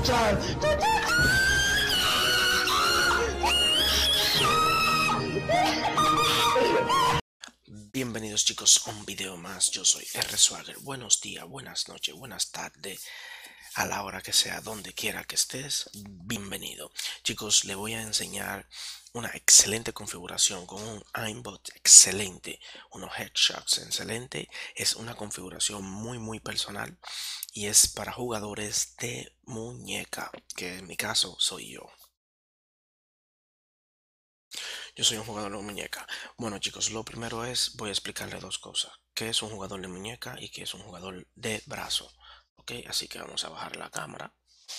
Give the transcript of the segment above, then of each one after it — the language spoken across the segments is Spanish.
Bienvenidos chicos a un video más. Yo soy R-Swagger. Buenos días, buenas noches, buenas tardes, a la hora que sea, donde quiera que estés, bienvenido. Chicos, le voy a enseñar una excelente configuración con un aimbot excelente, unos headshots excelente. Es una configuración muy personal y es para jugadores de muñeca, que en mi caso soy yo. Yo soy un jugador de muñeca. Bueno chicos, lo primero es, voy a explicarle dos cosas. ¿Qué es un jugador de muñeca y qué es un jugador de brazo? Ok, así que vamos a bajar la cámara.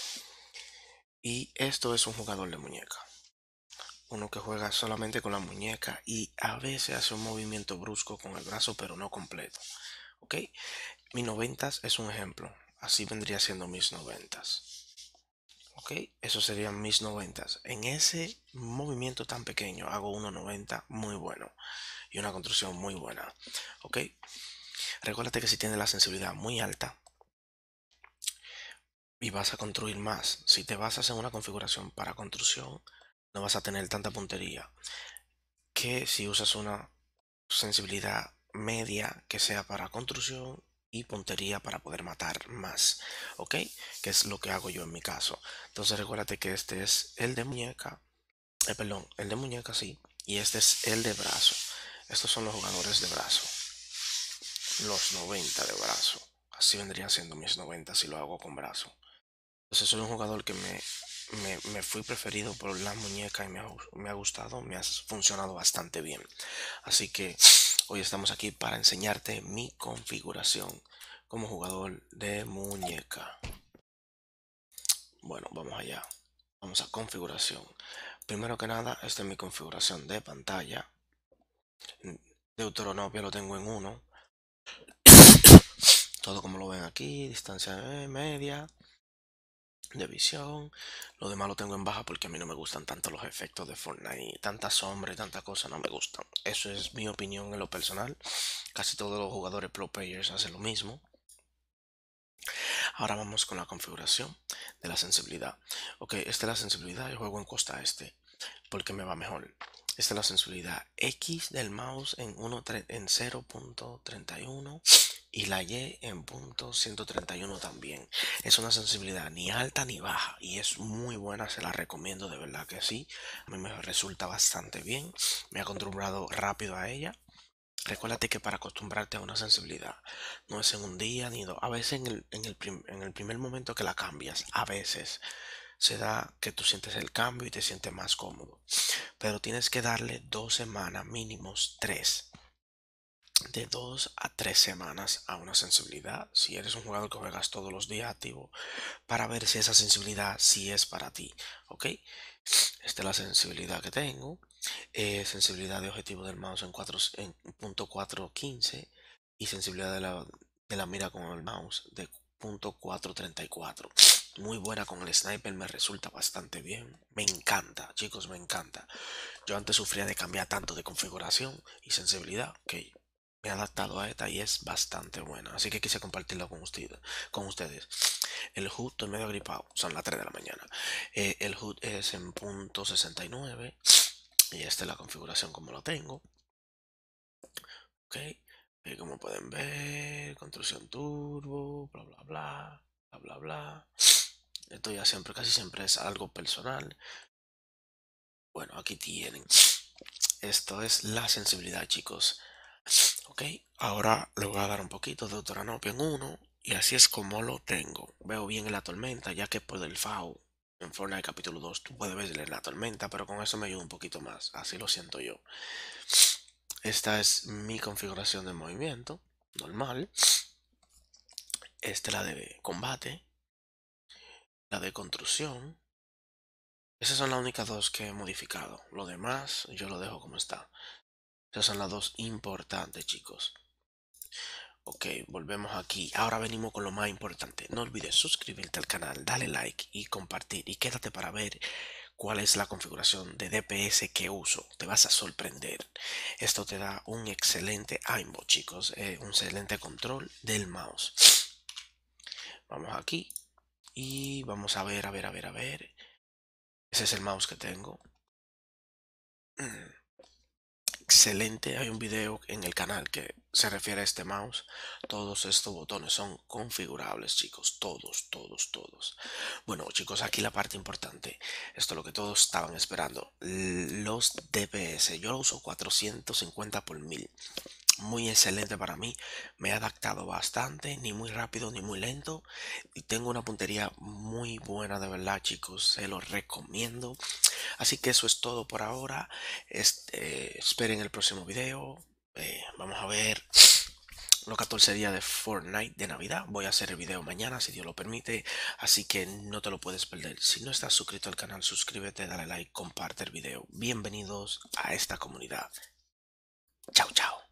Y esto es un jugador de muñeca. Uno que juega solamente con la muñeca y a veces hace un movimiento brusco con el brazo, pero no completo. Ok, mi 90 es un ejemplo. Así vendría siendo mis 90. Ok, eso serían mis 90. En ese movimiento tan pequeño hago 1.90 muy bueno y una construcción muy buena. Ok, recuérdate que si tienes la sensibilidad muy alta y vas a construir más, si te basas en una configuración para construcción, no vas a tener tanta puntería que si usas una sensibilidad media que sea para construcción y puntería para poder matar más. Ok, que es lo que hago yo en mi caso. Entonces recuérdate que este es el de muñeca. Perdón, el de muñeca sí, y este es el de brazo. Estos son los jugadores de brazo, los 90 de brazo. Así vendrían siendo mis 90 si lo hago con brazo. Entonces soy un jugador que me fui preferido por la muñeca y me ha gustado, me ha funcionado bastante bien. Así que hoy estamos aquí para enseñarte mi configuración como jugador de muñeca. Bueno, vamos allá. Vamos a configuración. Primero que nada, esta es mi configuración de pantalla. Deuteronomio lo tengo en 1. Todo como lo ven aquí, distancia media de visión. Lo demás lo tengo en baja porque a mí no me gustan tanto los efectos de Fortnite. Tanta sombra y tanta cosa no me gustan. Eso es mi opinión en lo personal. Casi todos los jugadores pro players hacen lo mismo. Ahora vamos con la configuración de la sensibilidad. Ok, esta es la sensibilidad. Yo juego en costa este porque me va mejor. Esta es la sensibilidad X del mouse en 0.31 y la Y en .131 también. Es una sensibilidad ni alta ni baja y es muy buena, se la recomiendo, de verdad que sí. A mí me resulta bastante bien, me he acostumbrado rápido a ella. Recuérdate que para acostumbrarte a una sensibilidad no es en un día ni dos. A veces en el primer momento que la cambias, a veces se da que tú sientes el cambio y te sientes más cómodo. Pero tienes que darle 2 semanas, mínimos 3. De 2 a 3 semanas a una sensibilidad. Si eres un jugador que juegas todos los días activo, para ver si esa sensibilidad sí es para ti. ¿Ok? Esta es la sensibilidad que tengo. Sensibilidad de objetivo del mouse en .415 y sensibilidad de la mira con el mouse de .434. Muy buena con el sniper, me resulta bastante bien. Me encanta, chicos, me encanta. Yo antes sufría de cambiar tanto de configuración y sensibilidad que me he adaptado a esta y es bastante buena. Así que quise compartirlo con ustedes. El HUD, estoy medio agripado, son las 3 de la mañana. El HUD es en .69 y esta es la configuración como lo tengo. Ok, como pueden ver, construcción turbo, bla bla bla, bla bla bla. Esto ya siempre, casi siempre es algo personal. Bueno, aquí tienen. Esto es la sensibilidad, chicos. Ok, ahora le voy a dar un poquito de Deuteronomio en 1 y así es como lo tengo. Veo bien en la tormenta, ya que por el FAO en Fortnite capítulo 2 tú puedes ver en la tormenta, pero con eso me ayuda un poquito más, así lo siento yo. Esta es mi configuración de movimiento normal. Esta es la de combate, la de construcción. Esas son las únicas dos que he modificado. Lo demás yo lo dejo como está. Esas son las dos importantes, chicos. Ok, volvemos aquí. Ahora venimos con lo más importante. No olvides suscribirte al canal, dale like y compartir. Y quédate para ver cuál es la configuración de DPS que uso. Te vas a sorprender. Esto te da un excelente aimbot, chicos. Un excelente control del mouse. Vamos aquí Y vamos a ver, a ver, a ver, a ver. Ese es el mouse que tengo. Excelente, hay un video en el canal que se refiere a este mouse. Todos estos botones son configurables, chicos, todos, todos, todos. Bueno, chicos, aquí la parte importante. Esto es lo que todos estaban esperando. Los DPS, yo lo uso 450 por 1000. Muy excelente para mí, me he adaptado bastante, ni muy rápido ni muy lento, y tengo una puntería muy buena, de verdad, chicos, se lo recomiendo. Así que eso es todo por ahora. Esperen el próximo video. Vamos a ver los 14 días de Fortnite de Navidad. Voy a hacer el video mañana, si Dios lo permite. Así que no te lo puedes perder. Si no estás suscrito al canal, suscríbete, dale like, comparte el video. Bienvenidos a esta comunidad. Chao, chao.